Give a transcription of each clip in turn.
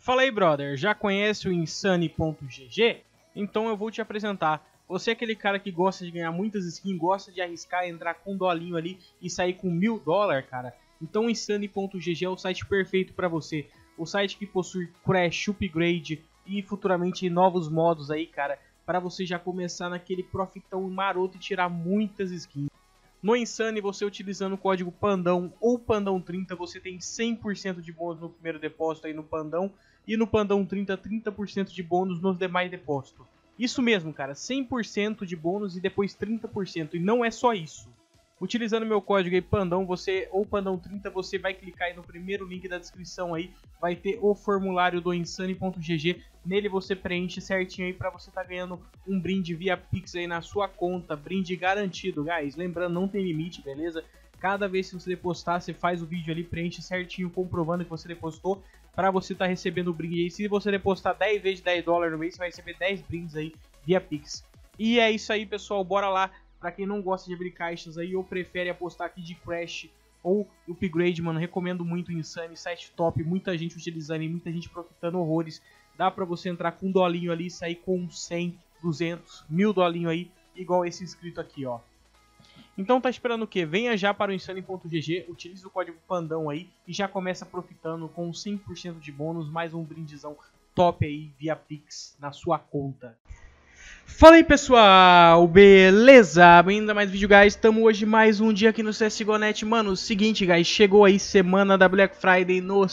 Fala aí, brother, já conhece o Insane.gg? Então eu vou te apresentar. Você é aquele cara que gosta de ganhar muitas skins, gosta de arriscar, entrar com um dolinho ali e sair com $1000, cara? Então o Insane.gg é o site perfeito para você. O site que possui Crash, Upgrade e futuramente novos modos aí, cara, para você já começar naquele profitão maroto e tirar muitas skins. No Insane, você utilizando o código PANDÃO ou PANDÃO30, você tem 100% de bônus no primeiro depósito aí no Pandão. E no PANDÃO30, 30% de bônus nos demais depósitos. Isso mesmo, cara, 100% de bônus e depois 30%. E não é só isso. Utilizando meu código aí PANDÃO, ou PANDÃO30, você vai clicar aí no primeiro link da descrição aí. Vai ter o formulário do Insane.gg. Nele você preenche certinho aí para você estar ganhando um brinde via Pix aí na sua conta. Brinde garantido, guys. Lembrando, não tem limite, beleza? Cada vez que você depositar, você faz o vídeo ali, preenche certinho, comprovando que você depositou, para você estar recebendo o brinde aí. Se você depositar 10 vezes $10 no mês, você vai receber 10 brindes aí via Pix. E é isso aí, pessoal, bora lá. Pra quem não gosta de abrir caixas aí ou prefere apostar aqui de Crash ou Upgrade, mano, recomendo muito o Insane, site top, muita gente utilizando e muita gente profitando horrores. Dá pra você entrar com um dolinho ali e sair com 100, 200, 1000 dolinho aí, igual esse inscrito aqui, ó. Então tá esperando o que? Venha já para o Insane.gg, utilize o código PANDÃO aí e já começa profitando com 100% de bônus, mais um brindezão top aí via Pix na sua conta. Fala aí, pessoal, beleza? Bem-vindo a mais vídeo, guys. Estamos hoje mais um dia aqui no CSGO.net. Mano, seguinte, guys, chegou aí semana da Black Friday no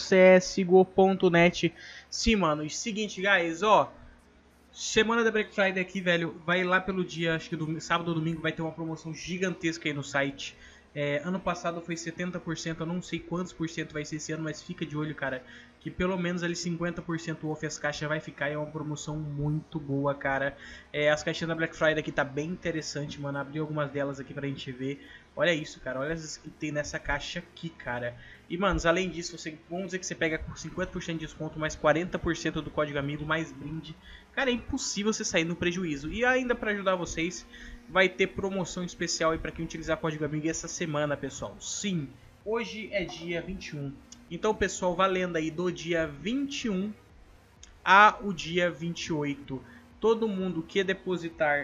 CSGO.net. Sim, mano, seguinte, guys, ó, semana da Black Friday aqui, velho, vai lá pelo dia, acho que sábado ou domingo vai ter uma promoção gigantesca aí no site. Ano passado foi 70%, eu não sei quantos por cento vai ser esse ano, mas fica de olho, cara, que pelo menos ali 50% off as caixas vai ficar, é uma promoção muito boa, cara. As caixinhas da Black Friday aqui tá bem interessante, mano, abri algumas delas aqui pra gente ver. Olha isso, cara, olha as que tem nessa caixa aqui, cara. E, manos, além disso, vamos dizer que você pega com 50% de desconto, mais 40% do código amigo, mais brinde. Cara, é impossível você sair no prejuízo. E ainda pra ajudar vocês, vai ter promoção especial aí pra quem utilizar código amigo essa semana, pessoal. Sim, hoje é dia 21. Então, pessoal, valendo aí do dia 21 ao dia 28. Todo mundo que depositar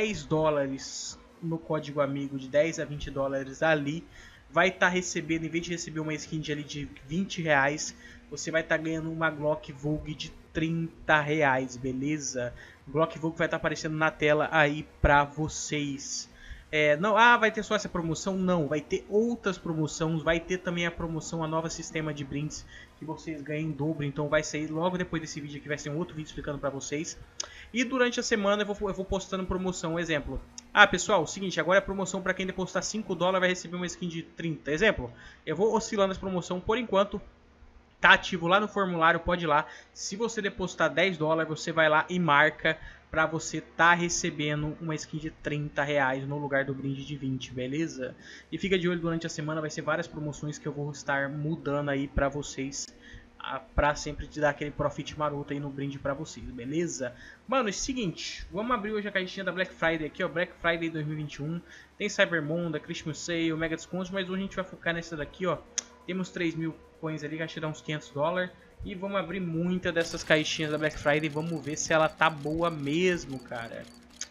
$10 no código amigo, de 10 a $20 ali, vai estar recebendo, em vez de receber uma skin ali de R$20, você vai estar ganhando uma Glock Vogue de R$30, beleza? Glock Vogue vai estar aparecendo na tela aí pra vocês. Não, vai ter só essa promoção? Não, vai ter outras promoções, vai ter também a promoção, a nova sistema de brindes que vocês ganham em dobro, então vai sair logo depois desse vídeo aqui, vai ser um outro vídeo explicando pra vocês. E durante a semana eu vou postando promoção, exemplo. Pessoal, seguinte, agora é promoção pra quem depositar $5 vai receber uma skin de 30, exemplo. Eu vou oscilando essa promoção por enquanto. Tá ativo lá no formulário, pode ir lá. Se você depositar $10, você vai lá e marca pra você tá recebendo uma skin de R$30 no lugar do brinde de 20, beleza? E fica de olho durante a semana, vai ser várias promoções que eu vou estar mudando aí pra vocês. Pra sempre te dar aquele profit maroto aí no brinde pra vocês, beleza? Mano, é o seguinte, vamos abrir hoje a caixinha da Black Friday aqui, ó, Black Friday 2021. Tem Cyber Monday, Christmas Sale, Mega Descontos, mas hoje a gente vai focar nessa daqui, ó. Temos 3.000 coins ali, que acho que dá uns $500. E vamos abrir muita dessas caixinhas da Black Friday, vamos ver se ela tá boa mesmo, cara.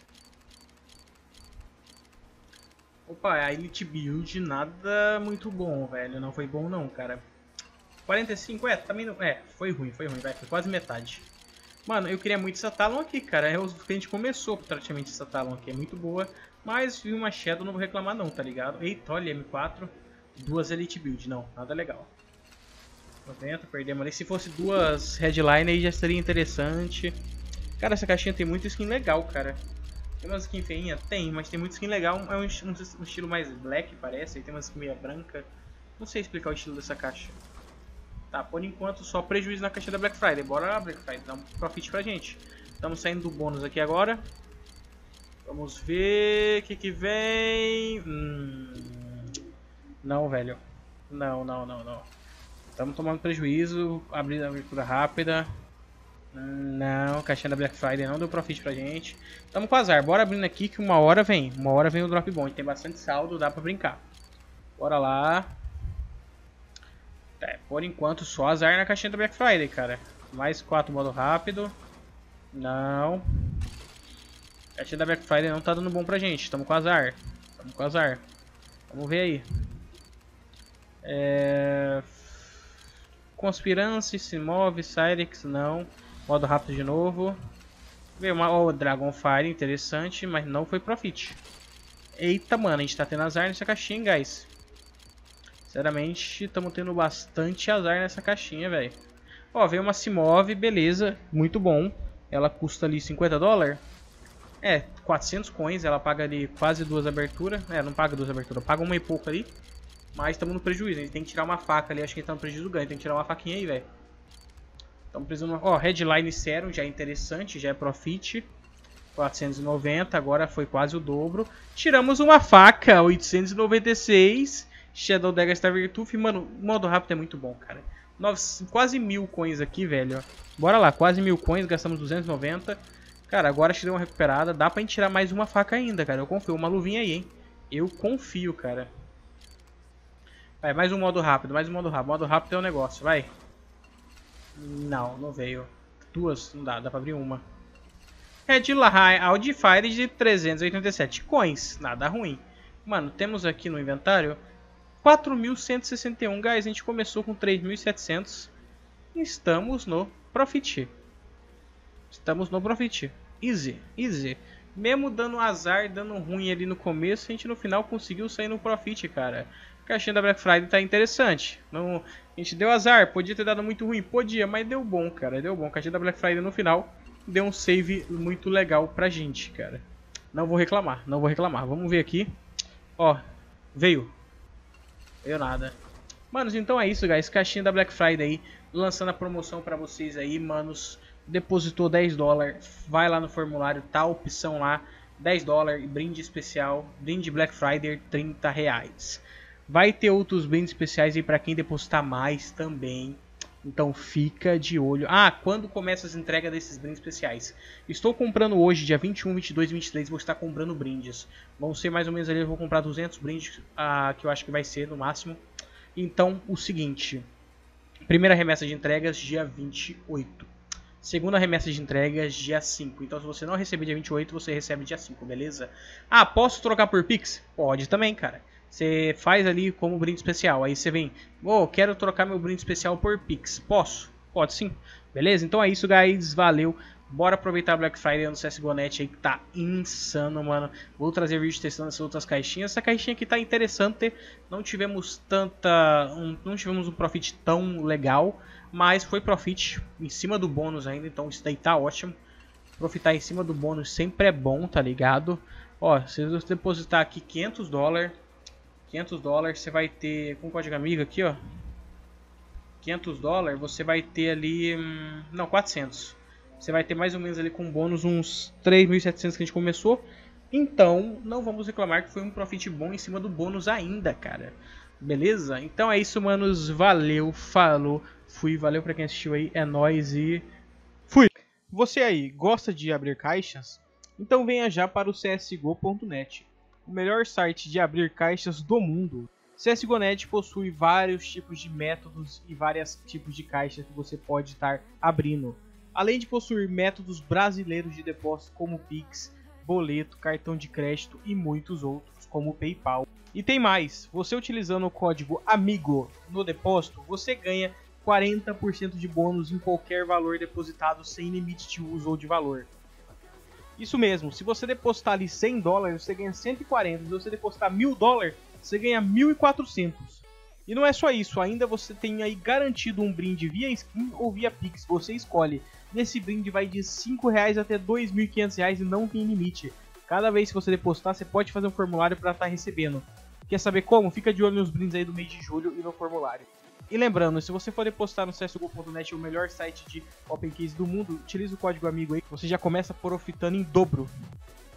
Opa, a Elite Build nada muito bom, velho, não foi bom não, cara. 45, também não, foi ruim, vai, foi quase metade. Mano, eu queria muito essa Talon aqui, cara, a gente começou praticamente essa Talon aqui, é muito boa. Mas vi uma Shadow, não vou reclamar não, tá ligado? Eita, olha, M4, duas Elite Build, não, nada legal. 90, perdemos ali, se fosse duas Headline aí já seria interessante. Cara, essa caixinha tem muita skin legal, cara. Tem umas skin feinha? Tem, mas tem muita skin legal, é um estilo mais black, parece, aí tem uma skin meio branca. Não sei explicar o estilo dessa caixa. Tá, por enquanto só prejuízo na caixa da Black Friday. Bora lá, Black Friday, dá um profit pra gente. Estamos saindo do bônus aqui agora. Vamos ver o que vem. Não, velho. Não. Estamos tomando prejuízo. Abrir a abertura rápida. Não, caixinha da Black Friday não deu profit pra gente. Estamos com azar. Bora abrindo aqui que uma hora vem. Uma hora vem o drop bom. Tem bastante saldo, dá pra brincar. Bora lá. Por enquanto só azar na caixinha da Black Friday, cara. Mais 4 modo rápido. Não. A caixinha da Black Friday não tá dando bom pra gente. Tamo com azar. Tamo com azar. Vamos ver aí. Conspirance, se move, Cyrex, não. Modo rápido de novo. Veio uma Dragonfire, interessante, mas não foi Profit. Eita, mano, a gente tá tendo azar nessa caixinha, guys. Sinceramente, estamos tendo bastante azar nessa caixinha, velho. Ó, veio uma Simove, beleza, muito bom. Ela custa ali 50 dólares. 400 coins, ela paga ali quase 2 aberturas. Não paga 2 aberturas, paga uma e pouco ali. Mas estamos no prejuízo, a gente tem que tirar uma faca ali, acho que a gente tá no prejuízo ganho. Tem que tirar uma faquinha aí, velho. Estamos precisando... Ó, Headline Serum, já é interessante, já é Profit. 490, agora foi quase o dobro. Tiramos uma faca, 896. Shadow Dagger Star Virtue. Mano, o modo rápido é muito bom, cara. Quase 1000 coins aqui, velho. Bora lá, quase 1000 coins, gastamos 290. Cara, agora acho que deu uma recuperada. Dá pra gente tirar mais uma faca ainda, cara. Eu confio. Uma luvinha aí, hein. Eu confio, cara. Vai, mais um modo rápido, mais um modo rápido. Modo rápido é um negócio, vai. Não, não veio. 2, não dá, dá pra abrir uma. Headline Audifire de 387 coins, nada ruim. Mano, temos aqui no inventário 4.161, guys. A gente começou com 3.700. Estamos no Profit. Estamos no Profit. Easy, easy. Mesmo dando azar, dando ruim ali no começo, a gente no final conseguiu sair no Profit, cara. A caixinha da Black Friday tá interessante. Não, a gente deu azar, podia ter dado muito ruim, podia, mas deu bom, cara. Deu bom. A caixinha da Black Friday no final deu um save muito legal pra gente, cara. Não vou reclamar, não vou reclamar. Vamos ver aqui. Ó, veio. Veio nada. Manos, então é isso, guys. Caixinha da Black Friday aí, lançando a promoção pra vocês aí, manos. Depositou 10 dólares, vai lá no formulário, tá a opção lá, 10 dólares, brinde especial, brinde Black Friday, 30 reais. Vai ter outros brindes especiais aí pra quem depositar mais também. Então fica de olho. Ah, quando começa as entregas desses brindes especiais? Estou comprando hoje, dia 21, 22 e 23, vou estar comprando brindes. Vão ser mais ou menos ali, eu vou comprar 200 brindes, que eu acho que vai ser no máximo. Então, o seguinte. Primeira remessa de entregas, dia 28. Segunda remessa de entregas, dia 5. Então, se você não receber dia 28, você recebe dia 5, beleza? Ah, posso trocar por Pix? Pode também, cara. Você faz ali como brinde especial. Aí você vem, quero trocar meu brinde especial por Pix. Posso? Pode sim. Beleza? Então é isso, guys. Valeu. Bora aproveitar a Black Friday no CSGO.net aí, que tá insano, mano. Vou trazer vídeo testando essas outras caixinhas. Essa caixinha aqui tá interessante. Não tivemos não tivemos um profit tão legal, mas foi profit em cima do bônus ainda, então isso daí tá ótimo. Profitar em cima do bônus sempre é bom, tá ligado? Ó, se você depositar aqui 500 dólares, você vai ter, com o código amigo aqui, ó, 500 dólares, você vai ter ali, não, 400. Você vai ter mais ou menos ali com bônus uns 3.700 que a gente começou. Então, não vamos reclamar que foi um profit bom em cima do bônus ainda, cara. Beleza? Então é isso, manos. Valeu, falou, fui. Valeu pra quem assistiu aí. É nóis e fui. Você aí, gosta de abrir caixas? Então venha já para o CSGO.net, o melhor site de abrir caixas do mundo. CSGO.net possui vários tipos de métodos e vários tipos de caixas que você pode estar abrindo. Além de possuir métodos brasileiros de depósito como Pix, boleto, cartão de crédito e muitos outros como PayPal. E tem mais, você utilizando o código AMIGO no depósito, você ganha 40% de bônus em qualquer valor depositado sem limite de uso ou de valor. Isso mesmo, se você depositar ali 100 dólares, você ganha 140, se você depositar 1000 dólares, você ganha 1.400. E não é só isso, ainda você tem aí garantido um brinde via skin ou via Pix, você escolhe. Nesse brinde vai de 5 reais até 2.500 reais e não tem limite. Cada vez que você depositar, você pode fazer um formulário para estar recebendo. Quer saber como? Fica de olho nos brindes aí do mês de julho e no formulário. E lembrando, se você for depositar no CSGO.net, o melhor site de Open Case do mundo, utilize o código amigo aí, que você já começa profitando em dobro.